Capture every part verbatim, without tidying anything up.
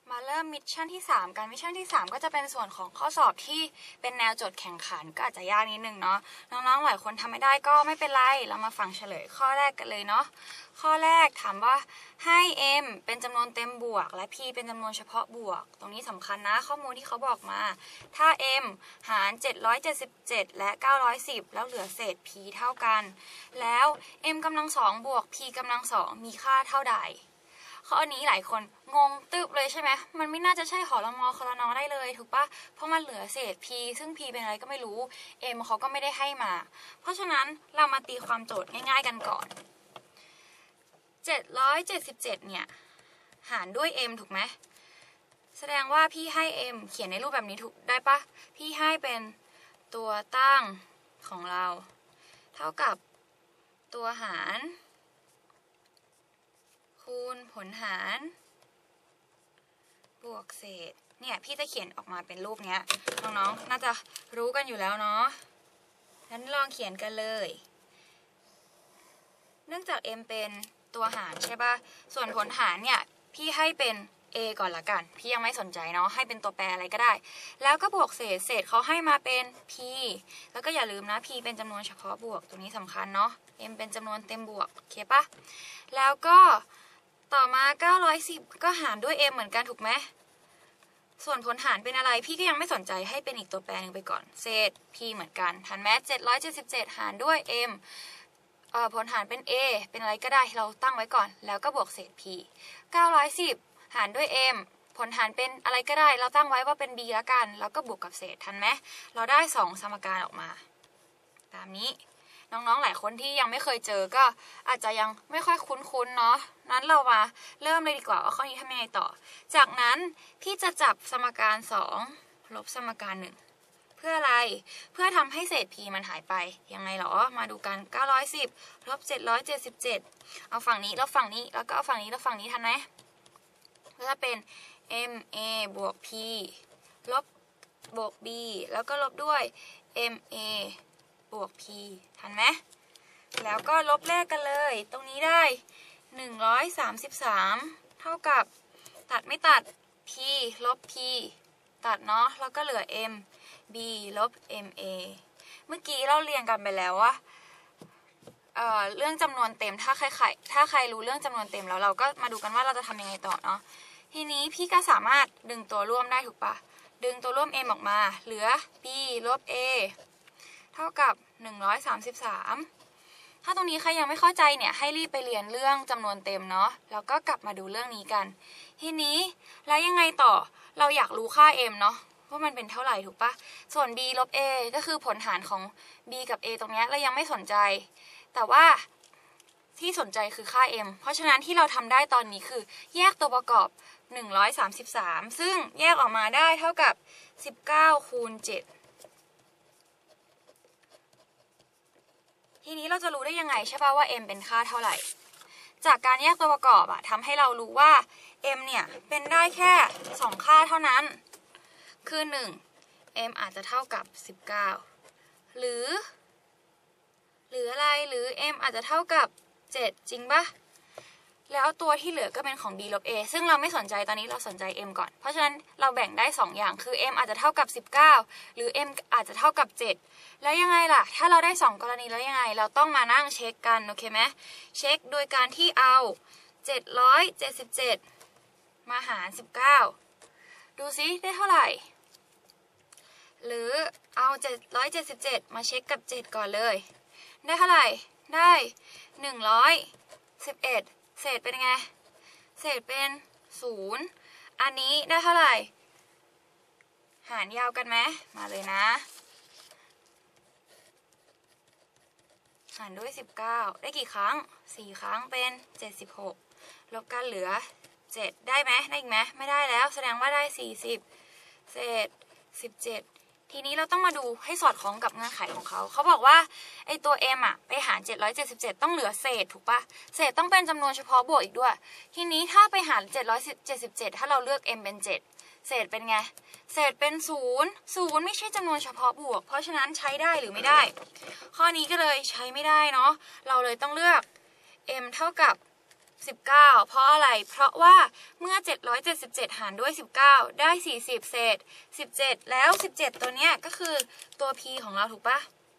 มาเริ่มมิชชั่นที่สามกันมิชชั่นที่สามก็จะเป็นส่วนของข้อสอบที่เป็นแนวโจทย์แข่งขันก็อาจจะยากนิดนึงเนาะน้องๆหลายคนทำไม่ได้ก็ไม่เป็นไรเรามาฟังเฉลยข้อแรกกันเลยเนาะข้อแรกถามว่าให้ m เป็นจำนวนเต็มบวกและ p เป็นจำนวนเฉพาะบวกตรงนี้สำคัญนะข้อมูลที่เขาบอกมาถ้า m หารเจ็ดร้อยเจ็ดสิบเจ็ดและเก้าร้อยสิบแล้วเหลือเศษ p เท่ากันแล้ว m กำลังสองบวก p กำลังสองมีค่าเท่าใดข้อนี้หลายคนงงตึบเลยใช่ไหมมันไม่น่าจะใช่หอละมอคอละนอได้เลยถูกปะเพราะมันเหลือเศษ p ซึ่ง p เป็นอะไรก็ไม่รู้ m เขาก็ไม่ได้ให้มาเพราะฉะนั้นเรามาตีความโจทย์ง่ายๆกันก่อนเจ็ดร้อยเจ็ดสิบเจ็ดเนี่ยหารด้วย m ถูกไหมแสดงว่าพี่ให้ m เขียนในรูปแบบนี้ถูกได้ปะพี่ให้เป็นตัวตั้งของเราเท่ากับตัวหารคูณผลหารบวกเศษเนี่ยพี่จะเขียนออกมาเป็นรูปเนี้ยน้องๆน่าจะรู้กันอยู่แล้วเนาะงั้นลองเขียนกันเลยเนื่องจาก m เป็นตัวหารใช่ป่ะส่วนผลหารเนี่ยพี่ให้เป็น a ก่อนละกันพี่ยังไม่สนใจเนาะให้เป็นตัวแปรอะไรก็ได้แล้วก็บวกเศษเศษเขาให้มาเป็น p แล้วก็อย่าลืมนะ p เป็นจำนวนเฉพาะบวกตรงนี้สำคัญเนาะ m เป็นจำนวนเต็มบวกโอเคปะแล้วก็ต่อมาเก้าร้อยสิบก็หารด้วย m เหมือนกันถูกไหมส่วนผลหารเป็นอะไรพี่ก็ยังไม่สนใจให้เป็นอีกตัวแปรนึงไปก่อนเศษ p เหมือนกันทันไหมเจ็ดร้อยเจ็ดสิบเจ็ดหารด้วย m เอ่อผลหารเป็น a เป็นอะไรก็ได้เราตั้งไว้ก่อนแล้วก็บวกเศษ p เก้าร้อยสิบหารด้วย m ผลหารเป็นอะไรก็ได้เราตั้งไว้ว่าเป็น b แล้วกันแล้วก็บวกกับเศษทันไหมเราได้สองสมการออกมาตามนี้น้องๆหลายคนที่ยังไม่เคยเจอก็อาจจะยังไม่ค่อยคุ้นๆเนาะนั้นเรามาเริ่มเลยดีกว่าว่าข้อนี้ทำยังไงต่อจากนั้นพี่จะจับสมการสองลบสมการหนึ่งเพื่ออะไรเพื่อทำให้เศษ p มันหายไปยังไงหรอมาดูกันเก้าร้อยสิบลบเจ็ดร้อยเจ็ดสิบเจ็ดเอาฝั่งนี้แล้วฝั่งนี้แล้วก็เอาฝั่งนี้แล้วฝั่งนี้ทันไหมก็จะเป็น m a บวก p ลบบวก b แล้วก็ลบด้วย m a บวก p ทันไหมแล้วก็ลบเลขกันเลยตรงนี้ได้หนึ่งร้อยสามสิบสามเท่ากับตัดไม่ตัด p ลบ p ตัดเนาะแล้วก็เหลือ m b ลบ m a เมื่อกี้เราเรียนกันไปแล้วว่าเอ่อเรื่องจำนวนเต็มถ้าใครถ้าใครรู้เรื่องจำนวนเต็มแล้วเราก็มาดูกันว่าเราจะทำยังไงต่อเนาะทีนี้พี่ก็สามารถดึงตัวร่วมได้ถูกปะดึงตัวร่วม m ออกมาเหลือ b ลบ a เท่ากับหนึ่งร้อยสามสิบสามถ้าตรงนี้ใครยังไม่เข้าใจเนี่ยให้รีบไปเรียนเรื่องจำนวนเต็มเนาะแล้วก็กลับมาดูเรื่องนี้กันทีนี้แล้วยังไงต่อเราอยากรู้ค่า m เนาะว่ามันเป็นเท่าไหร่ถูกปะส่วน b ลบ a ก็คือผลหารของ b กับ a ตรงนี้เรายังไม่สนใจแต่ว่าที่สนใจคือค่า m เพราะฉะนั้นที่เราทำได้ตอนนี้คือแยกตัวประกอบหนึ่งร้อยสามสิบสามซึ่งแยกออกมาได้เท่ากับสิบเก้าคูณเจ็ดทีนี้เราจะรู้ได้ยังไงใช่ป่ะว่า m เป็นค่าเท่าไหร่จากการแยกตัวประกอบอะทำให้เรารู้ว่า m เนี่ยเป็นได้แค่สองค่าเท่านั้นคือหนึ่ง m อาจจะเท่ากับสิบเก้าหรือหรืออะไรหรือ m อาจจะเท่ากับเจ็ดจริงปะแล้วตัวที่เหลือก็เป็นของ b ลบ a ซึ่งเราไม่สนใจตอนนี้เราสนใจ m ก่อนเพราะฉะนั้นเราแบ่งได้สองอย่างคือ m อาจจะเท่ากับสิบเก้าหรือ m อาจจะเท่ากับเจ็ดแล้วยังไงล่ะถ้าเราได้สองกรณีแล้วยังไงเราต้องมานั่งเช็คกันโอเคไหมเช็คโดยการที่เอาเจ็ดร้อยเจ็ดสิบเจ็ดมาหารสิบเก้าดูซิได้เท่าไหร่หรือเอาเจ็ดร้อยเจ็ดสิบเจ็ดมาเช็คกับเจ็ดก่อนเลยได้เท่าไหร่ได้หนึ่งร้อยสิบเอ็ดเศษเป็นไงเศษเป็นศูนย์อันนี้ได้เท่าไหร่หารยาวกันไหมมาเลยนะหารด้วยสิบเก้าได้กี่ครั้งสี่ครั้งเป็นเจ็ดสิบหกลบกันเหลือเจ็ดได้ไหมได้อีกไหมไม่ได้แล้วแสดงว่าได้สี่สิบเศษสิบเจ็ดทีนี้เราต้องมาดูให้สอดคล้องกับเงื่อนไขของเขาเขาบอกว่าไอตัว m อ่ะไปหารเจ็ดร้อยเจ็ดสิบเจ็ดต้องเหลือเศษถูกปะเศษต้องเป็นจำนวนเฉพาะบวกอีกด้วยทีนี้ถ้าไปหารเจ็ดร้อยเจ็ดสิบเจ็ดถ้าเราเลือก m เป็นเจ็ดเศษเป็นไงเศษเป็นศูนย์ ศูนย์ไม่ใช่จำนวนเฉพาะบวกเพราะฉะนั้นใช้ได้หรือไม่ได้ข้อนี้ก็เลยใช้ไม่ได้เนาะเราเลยต้องเลือก m เท่ากับสิบเก้าเพราะอะไรเพราะว่าเมื่อเจ็ดร้อยเจ็ดสิบเจ็ดหารด้วยสิบเก้าได้สี่สิบเศษสิบเจ็ดแล้วสิบเจ็ดตัวเนี้ยก็คือตัว p ของเราถูกปะ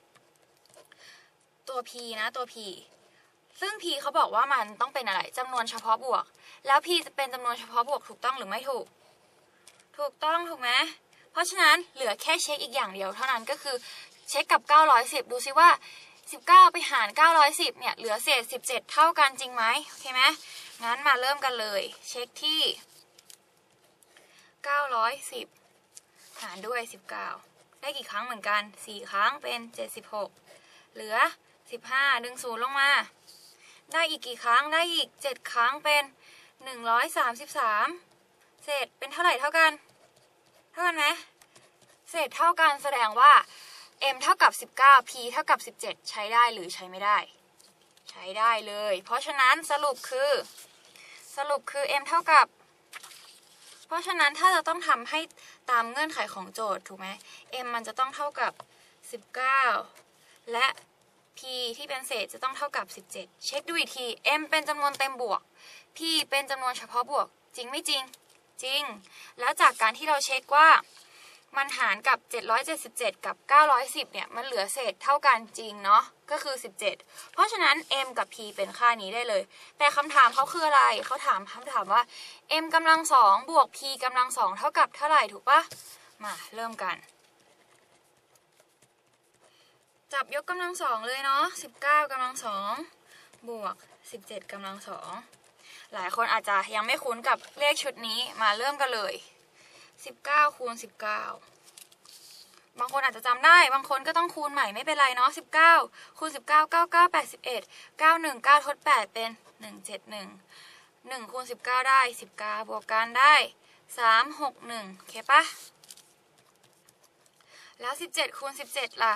ตัว p นะตัว p ซึ่ง p เขาบอกว่ามันต้องเป็นอะไรจำนวนเฉพาะบวกแล้ว p จะเป็นจำนวนเฉพาะบวกถูกต้องหรือไม่ถูกถูกต้องถูกไหมเพราะฉะนั้นเหลือแค่เช็คอีกอย่างเดียวเท่านั้นก็คือเช็คกับเก้าร้อยสิบดูซิว่าสิบเก้าไปหารเก้าร้อยสิบเนี่ยเหลือเศษสิบเจ็ดเท่ากันจริงไหมโอเคไหมงั้นมาเริ่มกันเลยเช็คที่เก้าร้อยสิบหารด้วยสิบเก้าได้กี่ครั้งเหมือนกันสี่ครั้งเป็นเจ็ดสิบหกเหลือสิบห้าดึงศูนย์ลงมาได้อีกกี่ครั้งได้อีกเจ็ดครั้งเป็นหนึ่งร้อยสามสิบสามเศษเป็นเท่าไหร่เท่ากันเท่ากันไหมเศษเท่ากันแสดงว่า m เท่ากับสิบเก้า p เท่ากับสิบเจ็ดใช้ได้หรือใช้ไม่ได้ใช้ได้เลยเพราะฉะนั้นสรุปคือสรุปคือ m เท่ากับเพราะฉะนั้นถ้าเราต้องทำให้ตามเงื่อนไขของโจทย์ถูกไหม m มันจะต้องเท่ากับสิบเก้าและ p ที่เป็นเศษจะต้องเท่ากับสิบเจ็ดเช็คดูอีกที m เป็นจำนวนเต็มบวก p เป็นจำนวนเฉพาะบวกจริงไม่จริงจริงแล้วจากการที่เราเช็คว่ามันหารกับเจ็ดร้อยเจ็ดสิบเจ็ดกับเก้าร้อยสิบเนี่ยมันเหลือเศษเท่ากันจริงเนาะก็คือสิบเจ็ดเพราะฉะนั้น m กับ p เป็นค่านี้ได้เลยแต่คำถามเขาคืออะไรเขาถามคำถามว่า m กำลังสองบวก p กำลังสองเท่ากับเท่าไหร่ถูกปะมาเริ่มกันจับยกกำลังสองเลยเนาะสิบเก้ากำลังสองบวกสิบเจ็ดกำลังสองหลายคนอาจจะยังไม่คุ้นกับเลขชุดนี้มาเริ่มกันเลยสิบเก้าคูณสิบเก้าบางคนอาจจะจำได้บางคนก็ต้องคูณใหม่ไม่เป็นไรเนาะสิบเก้าคูณสิบเก้า เก้า เก้า แปดสิบเอ็ด เก้า หนึ่ง เก้าทดแปดเป็นหนึ่ง เจ็ด หนึ่ง หนึ่งคูณสิบเก้าได้สิบเก้าบวกกันได้สาม หก หนึ่งโอเคปะแล้วสิบเจ็ดคูณสิบเจ็ดล่ะ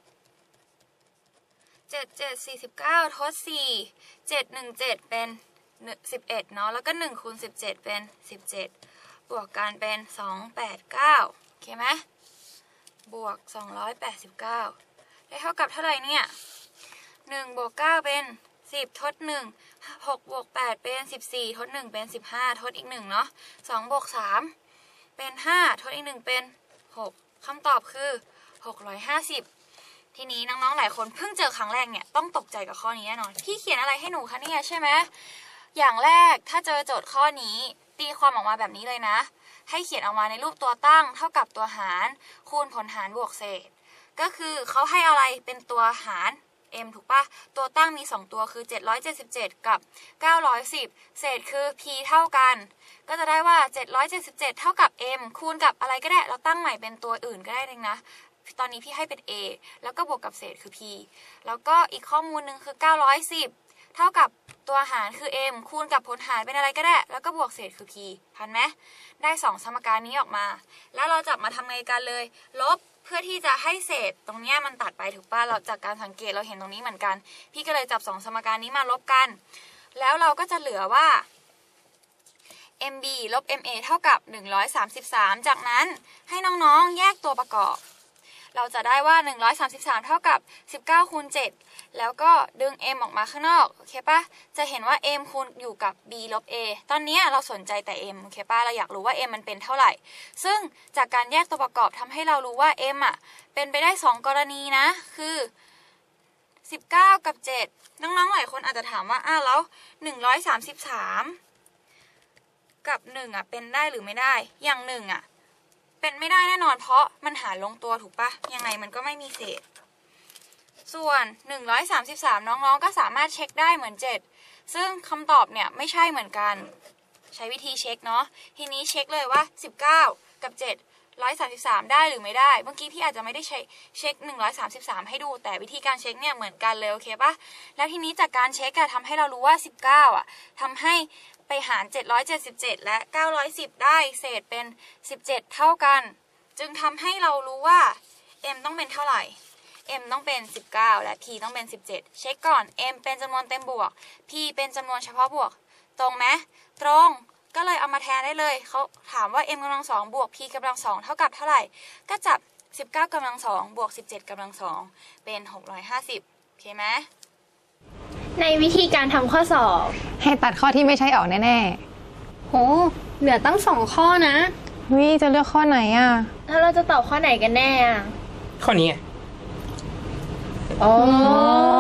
เจ็ด เจ็ด สี่สิบเก้าทดสี่เจ็ด หนึ่ง เจ็ดเป็นสิบเอ็ดเนาะแล้วก็หนึ่งคูณสิบเจ็ดเป็นสิบเจ็ดบวกกันเป็นสองร้อยแปดสิบเก้าโอเคไหมบวกสองร้อยแปดสิบเก้าได้เท่ากับเท่าไหร่เนี่ยหนึ่งบวกเก้าเป็นสิบทดหนึ่ง หกบวกแปดเป็นสิบสี่ทดหนึ่งเป็นสิบห้าทดอีกหนึ่งเนาะสองบวกสามเป็นห้าทดอีกหนึ่งเป็นหกคำตอบคือหกร้อยห้าสิบทีนี้น้องๆหลายคนเพิ่งเจอครั้งแรกเนี่ยต้องตกใจกับข้อนี้แน่นอนพี่เขียนอะไรให้หนูคะเนี่ยใช่ไหมอย่างแรกถ้าเจอโจทย์ข้อนี้ตีความออกมาแบบนี้เลยนะให้เขียนออกมาในรูปตัวตั้งเท่ากับตัวหารคูณผลหารบวกเศษก็คือเขาให้อะไรเป็นตัวหาร m ถูกปะตัวตั้งมีสองตัวคือเจ็ดร้อยเจ็ดสิบเจ็ดกับเก้าร้อยสิบเศษคือ p เท่ากันก็จะได้ว่าเจ็ดร้อยเจ็ดสิบเจ็ดเท่ากับ m คูณกับอะไรก็ได้เราตั้งใหม่เป็นตัวอื่นก็ได้เองนะตอนนี้พี่ให้เป็น a แล้วก็บวกกับเศษคือ p แล้วก็อีกข้อมูลหนึ่งคือเก้าร้อยสิบเท่ากับตัวหารคือ m คูณกับผลหารเป็นอะไรก็ได้แล้วก็บวกเศษคือ p ทันไหมได้สองสมการนี้ออกมาแล้วเราจับมาทำไงกันเลยลบเพื่อที่จะให้เศษตรงนี้มันตัดไปถูกป่ะเราจากการสังเกตเราเห็นตรงนี้เหมือนกันพี่ก็เลยจับสองสมการนี้มาลบกันแล้วเราก็จะเหลือว่า mb ลบ ma เท่ากับหนึ่งร้อยสามสิบสามจากนั้นให้น้องๆแยกตัวประกอบเราจะได้ว่าหนึ่งร้อยสามสิบสามเท่ากับสิบเก้าคูณเจ็ดแล้วก็ดึง m ออกมาข้างนอกโอเคปะจะเห็นว่า m คูณอยู่กับ b ลบ a ตอนนี้เราสนใจแต่ m โอเคปะเราอยากรู้ว่า m มันเป็นเท่าไหร่ซึ่งจากการแยกตัวประกอบทำให้เรารู้ว่า m อ่ะเป็นไปได้สองกรณีนะคือสิบเก้ากับเจ็ดน้องๆหลายคนอาจจะถามว่าอ้าวแล้วหนึ่งร้อยสามสิบสามกับหนึ่งอ่ะเป็นได้หรือไม่ได้อย่างหนึ่งอ่ะเป็นไม่ได้แน่นอนเพราะมันหารลงตัวถูกปะยังไงมันก็ไม่มีเศษส่วนหนึ่งร้อยสามสิบสามน้องๆก็สามารถเช็คได้เหมือนเจ็ดซึ่งคำตอบเนี่ยไม่ใช่เหมือนกันใช้วิธีเช็คเนาะทีนี้เช็คเลยว่าสิบเก้ากับเจ็ด หนึ่งร้อยสามสิบสามได้หรือไม่ได้เมื่อกี้พี่อาจจะไม่ได้ใช้เช็คหนึ่งร้อยสามสิบสามให้ดูแต่วิธีการเช็คเนี่ยเหมือนกันเลยโอเคปะแล้วทีนี้จากการเช็คอะทำให้เรารู้ว่าสิบเก้าอะทำให้ไปหารเจ็ดร้อยเจ็ดสิบเจ็ดและเก้าร้อยสิบได้เศษเป็นสิบเจ็ดเท่ากันจึงทำให้เรารู้ว่า m ต้องเป็นเท่าไหร่ m ต้องเป็นสิบเก้าและ p ต้องเป็นสิบเจ็ดเช็คก่อน m เป็นจำนวนเต็มบวก p เป็นจำนวนเฉพาะบวกตรงไหมตรงก็เลยเอามาแทนได้เลยเขาถามว่า m กำลังสองบวก p กำลังสองเท่ากับเท่าไหร่ก็จับสิบเก้ากำลังสองบวกสิบเจ็ดกำลังสองเป็นหกร้อยห้าสิบโอเคไหมในวิธีการทำข้อสอบให้ตัดข้อที่ไม่ใช่ออกแน่ๆโหเหลือตั้งสองข้อนะวิจะเลือกข้อไหนอ่ะแล้วเราจะตอบข้อไหนกันแน่อ่ะข้อนี้อ๋อ